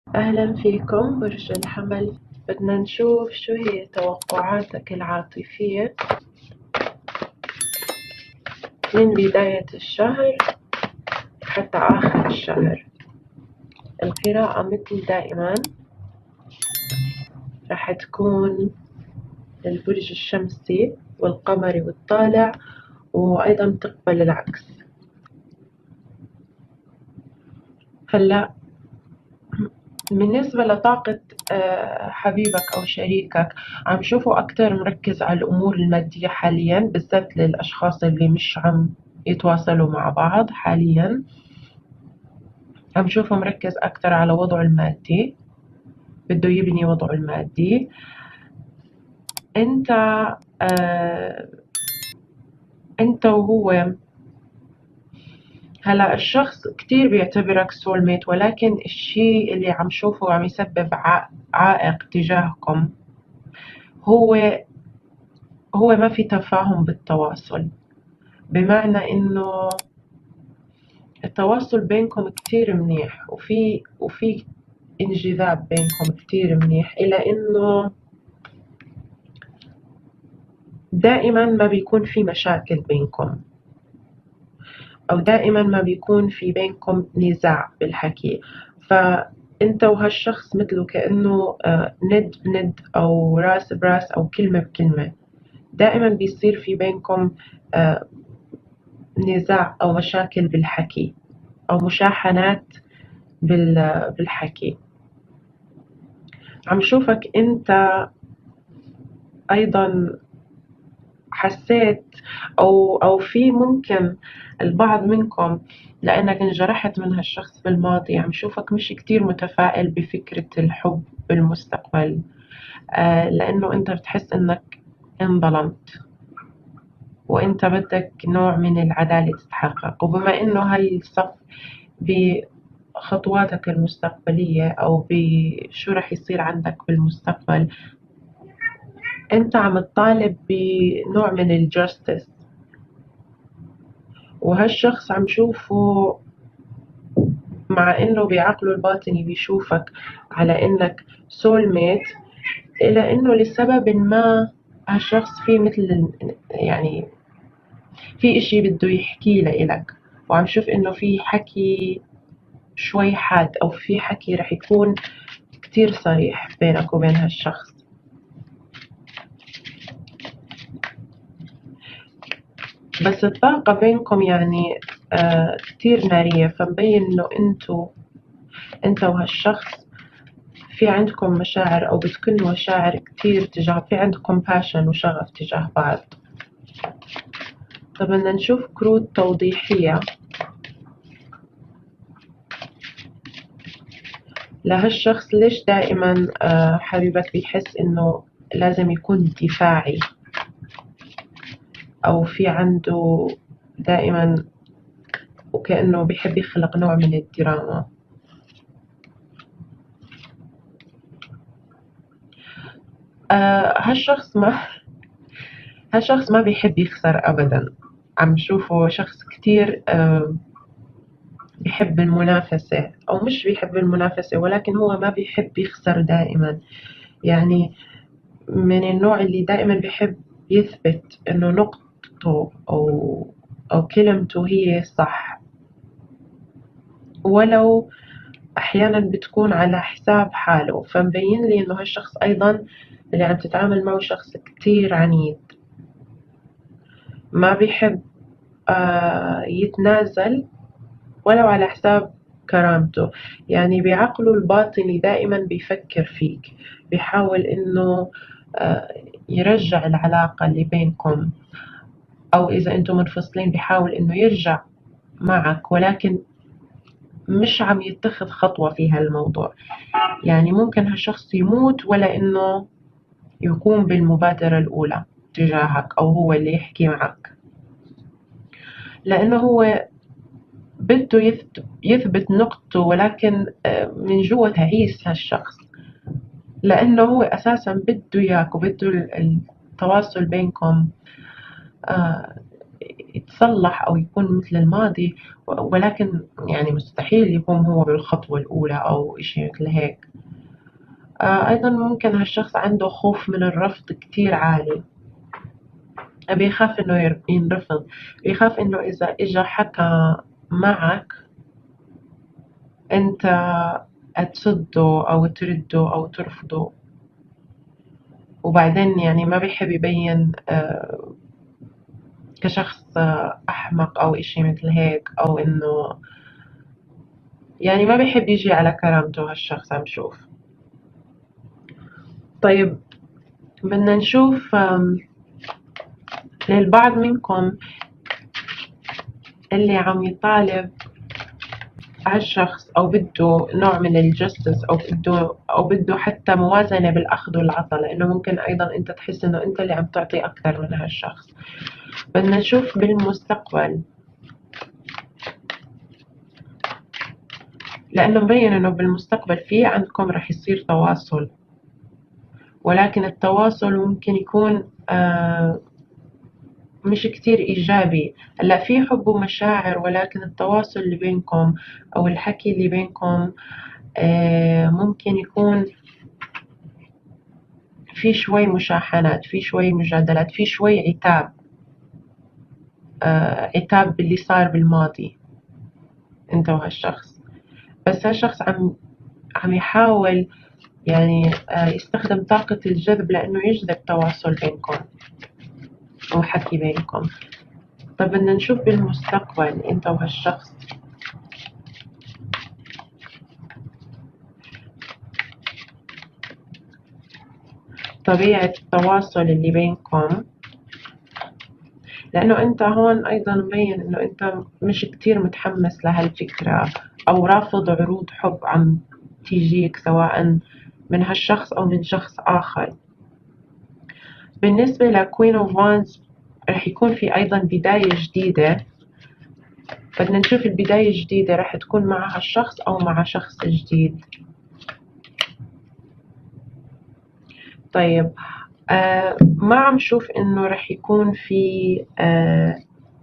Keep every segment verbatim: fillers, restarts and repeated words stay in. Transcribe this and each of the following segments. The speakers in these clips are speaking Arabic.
أهلا فيكم برج الحمل. بدنا نشوف شو هي توقعاتك العاطفية من بداية الشهر حتى آخر الشهر. القراءة مثل دائما راح تكون للبرج الشمسي والقمري والطالع، وأيضا تقبل العكس. هلا بالنسبة لطاقة آه، حبيبك أو شريكك، عم شوفه أكتر مركز على الأمور المادية حاليا، بالذات للأشخاص اللي مش عم يتواصلوا مع بعض حاليا. عم شوفه مركز أكتر على وضعه المادي، بده يبني وضعه المادي. أنت آه أنت وهو، هلا الشخص كتير بيعتبرك سول ميت، ولكن الشي اللي عم شوفه عم يسبب عائق تجاهكم هو هو ما في تفاهم بالتواصل. بمعنى إنه التواصل بينكم كتير منيح، وفي وفي انجذاب بينكم كتير منيح، إلى إنه دائما ما بيكون في مشاكل بينكم، أو دائما ما بيكون في بينكم نزاع بالحكي. فأنت وهالشخص مثله كأنه آه، ند بند، أو راس براس، أو كلمة بكلمة. دائما بيصير في بينكم آه، نزاع أو مشاكل بالحكي، أو مشاحنات بالحكي. عم شوفك أنت أيضا حسيت، أو أو في ممكن البعض منكم، لأنك انجرحت من هالشخص بالماضي، عم شوفك مش كتير متفائل بفكرة الحب بالمستقبل. آه لأنه أنت بتحس إنك انظلمت، وأنت بدك نوع من العدالة تتحقق. وبما إنه هاي الصف بخطواتك المستقبلية، أو بشو رح يصير عندك بالمستقبل، أنت عم تطالب بنوع من الجاستس. وهالشخص عم شوفه، مع إنه بعقله الباطني بيشوفك على إنك سول ميت، إلا إنه لسبب ما هالشخص فيه مثل يعني في إشي بده يحكيه لإلك. وعم شوف إنه في حكي شوي حاد، أو في حكي رح يكون كتير صريح بينك وبين هالشخص. بس الطاقة بينكم يعني آه كتير نارية، فمبين إنه أنتو أنت وهالشخص في عندكم مشاعر، أو بتكونوا مشاعر كتير تجاه، في عندكم باشن وشغف تجاه بعض. طب بدنا نشوف كروت توضيحية لهالشخص. ليش دائما آه حبيبك بيحس إنه لازم يكون دفاعي، أو في عنده دائما وكأنه بيحب يخلق نوع من الدراما. آه هالشخص ما هالشخص ما بيحب يخسر أبدا. عم شوفه شخص كتير آه بيحب المنافسة، أو مش بيحب المنافسة، ولكن هو ما بيحب يخسر دائما. يعني من النوع اللي دائما بيحب يثبت إنه نقطته أو أو كلمته هي صح، ولو أحيانا بتكون على حساب حاله. فمبين لي إنه هالشخص أيضا اللي عم تتعامل معه شخص كتير عنيد، ما بيحب آه يتنازل ولو على حساب كرامته. يعني بعقله الباطني دائما بيفكر فيك، بيحاول إنه آه يرجع العلاقة اللي بينكم، أو إذا أنتم منفصلين بيحاول إنه يرجع معك، ولكن مش عم يتخذ خطوة في هالموضوع. يعني ممكن هالشخص يموت ولا إنه يقوم بالمبادرة الأولى تجاهك، أو هو اللي يحكي معك، لأنه هو بده يثبت, يثبت نقطته، ولكن آه، من جوا تعيس هالشخص، لأنه هو أساسا بده إياك، وبده التواصل بينكم آه، يتصلح أو يكون مثل الماضي، ولكن يعني مستحيل يكون هو بالخطوة الأولى أو إشي مثل هيك. آه، أيضا ممكن هالشخص عنده خوف من الرفض كتير عالي، بيخاف إنه ينرفض، بيخاف إنه إذا إجا حكى معك أنت هتصده أو ترده أو ترفضه، وبعدين يعني ما بيحب يبين آه، كشخص آه، أحمق أو إشي مثل هيك، أو إنه يعني ما بيحب يجي على كرامته هالشخص. عم شوف. طيب بدنا نشوف للبعض منكم اللي عم يطالب هالشخص أو بده نوع من الجستس أو بده أو بده حتى موازنة بالأخذ والعطاء، لأنه ممكن أيضا أنت تحس إنه أنت اللي عم تعطي أكثر من هالشخص. بدنا نشوف بالمستقبل، لأنه مبين إنه بالمستقبل في عندكم رح يصير تواصل، ولكن التواصل ممكن يكون آه مش كتير إيجابي. هلا في حب ومشاعر، ولكن التواصل اللي بينكم أو الحكي اللي بينكم آه ممكن يكون في شوي مشاحنات، في شوي مجادلات، في شوي عتاب آه عتاب باللي صار بالماضي أنت وهالشخص. بس هالشخص عم عم يحاول يعني آه يستخدم طاقة الجذب لأنه يجذب تواصل بينكم أو حكي بينكم. طب بدنا نشوف بالمستقبل أنت وهالشخص طبيعة التواصل اللي بينكم، لأنه أنت هون أيضا مبين إنه أنت مش كتير متحمس لهالفكرة أو رافض عروض حب عم تيجيك سواء من هالشخص أو من شخص آخر. بالنسبة لكوين اوف وانز رح يكون في أيضا بداية جديدة. بدنا نشوف البداية الجديدة رح تكون مع هالشخص أو مع شخص جديد. طيب آه ما عم شوف إنه رح يكون في آه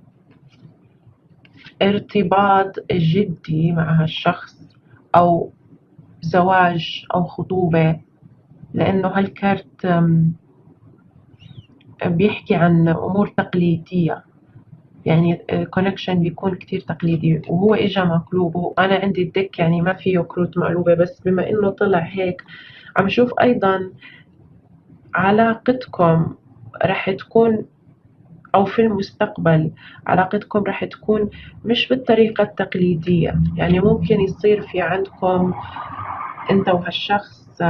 ارتباط جدي مع هالشخص أو زواج أو خطوبة، لأنه هالكارت بيحكي عن أمور تقليدية، يعني كونكشن بيكون كتير تقليدي وهو إجا مقلوب. وأنا عندي الدك يعني ما فيه كروت مقلوبة، بس بما إنه طلع هيك عم شوف أيضا علاقتكم رح تكون أو في المستقبل علاقتكم رح تكون مش بالطريقة التقليدية. يعني ممكن يصير في عندكم أنت وهالشخص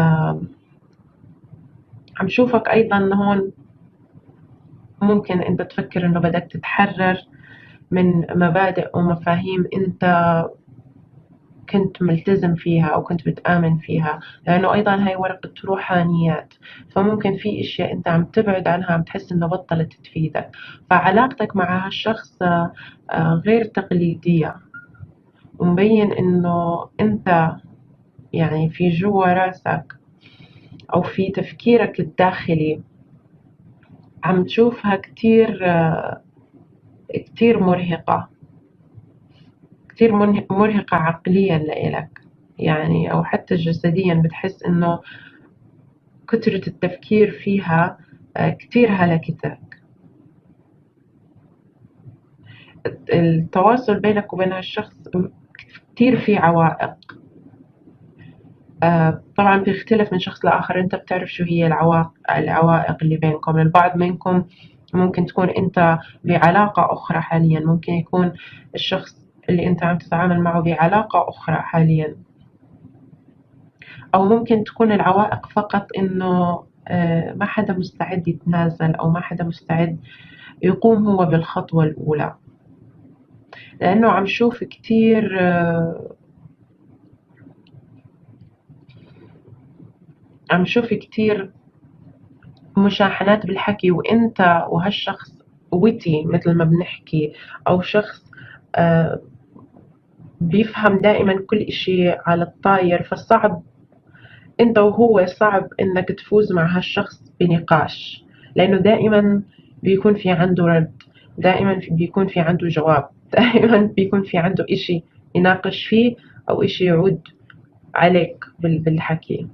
عم شوفك أيضا هون ممكن أنت تفكر إنه بدك تتحرر من مبادئ ومفاهيم أنت كنت ملتزم فيها أو كنت بتآمن فيها، لأنه أيضا هاي ورقة روحانيات، فممكن في أشياء أنت عم تبعد عنها عم تحس إنه بطلت تفيدك. فعلاقتك مع هالشخص غير تقليدية، ومبين إنه أنت يعني في جوا راسك أو في تفكيرك الداخلي عم تشوفها كتير كتير مرهقة، كتير مرهقة عقليا لإلك يعني، أو حتى جسديا بتحس إنه كترة التفكير فيها كتير هلكتك. التواصل بينك وبين هالشخص كتير فيه عوائق. طبعا بيختلف من شخص لآخر، أنت بتعرف شو هي العوائق العوائق اللي بينكم. البعض منكم ممكن تكون أنت بعلاقة أخرى حاليا، ممكن يكون الشخص اللي أنت عم تتعامل معه بعلاقة أخرى حاليا، أو ممكن تكون العوائق فقط إنه ما حدا مستعد يتنازل أو ما حدا مستعد يقوم هو بالخطوة الأولى. لأنه عم شوف كتير عم شوف كتير مشاحنات بالحكي، وأنت وهالشخص وتي مثل ما بنحكي، أو شخص بيفهم دائما كل إشي على الطاير، فالصعب أنت وهو صعب إنك تفوز مع هالشخص بنقاش، لأنه دائما بيكون في عنده رد. دائما بيكون في عنده جواب، دائما بيكون في عنده إشي يناقش فيه أو إشي يعود عليك بالحكي،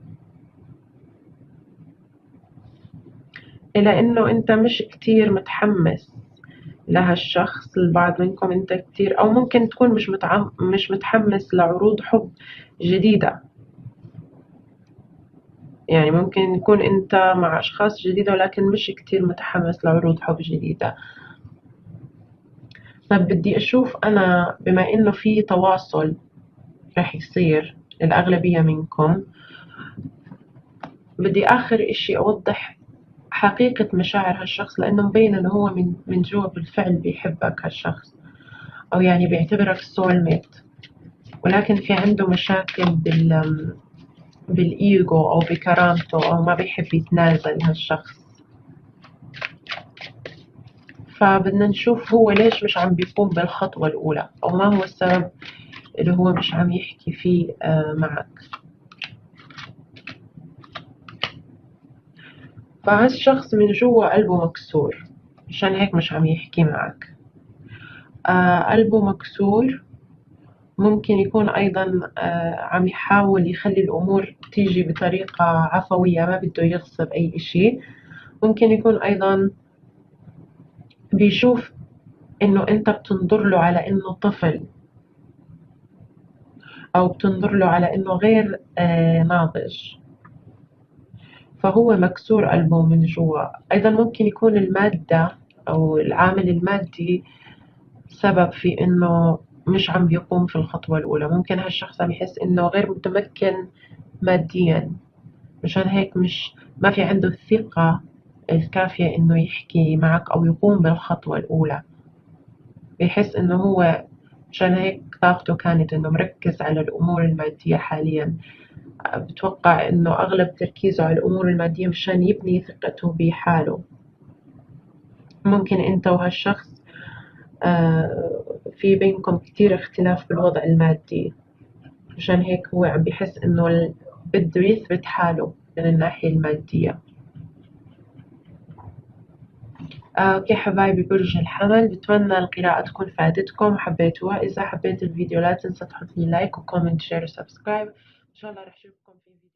إلى إنه أنت مش كتير متحمس لهالشخص. البعض منكم أنت كتير، أو ممكن تكون مش متعم مش متحمس لعروض حب جديدة. يعني ممكن يكون أنت مع أشخاص جديدة ولكن مش كتير متحمس لعروض حب جديدة. طب بدي أشوف أنا، بما إنه في تواصل رح يصير للأغلبية منكم، بدي آخر إشي أوضح حقيقة مشاعر هالشخص، لأنه مبين إنه هو من من جوا بالفعل بيحبك هالشخص، أو يعني بيعتبرك سول ميت، ولكن في عنده مشاكل بال بالإيجو أو بكرامته، أو ما بيحب يتنازل هالشخص. فبدنا نشوف هو ليش مش عم بيقوم بالخطوة الأولى، أو ما هو السبب اللي هو مش عم يحكي فيه معك. فهالشخص من جوا قلبه مكسور، مشان هيك مش عم يحكي معك. آه قلبه مكسور. ممكن يكون أيضا آه عم يحاول يخلي الأمور تيجي بطريقة عفوية، ما بده يغصب أي إشي. ممكن يكون أيضا بيشوف إنه أنت بتنظر له على إنه طفل، أو بتنظر له على إنه غير آه ناضج، فهو مكسور قلبه من جوا. أيضا ممكن يكون المادة أو العامل المادي سبب في إنه مش عم بيقوم في الخطوة الأولى. ممكن هالشخص عم يحس إنه غير متمكن ماديا، مشان هيك مش ما في عنده الثقة الكافية إنه يحكي معك أو يقوم بالخطوة الأولى. بيحس إنه هو مشان هيك طاقته كانت إنه مركز على الأمور المادية حاليا. بتوقع إنه أغلب تركيزه على الأمور المادية مشان يبني ثقته بحاله. ممكن أنت وهالشخص في بينكم كتير اختلاف بالوضع المادي، مشان هيك هو عم بيحس إنه بده يثبت حاله من الناحية المادية. أوكي حبايبي برج الحمل، بتمنى القراءة تكون فادتكم وحبيتوها. إذا حبيت الفيديو لا تنسى تحط لي لايك وكومنت شير وسبسكرايب. إن شاء الله رح أشوفكم في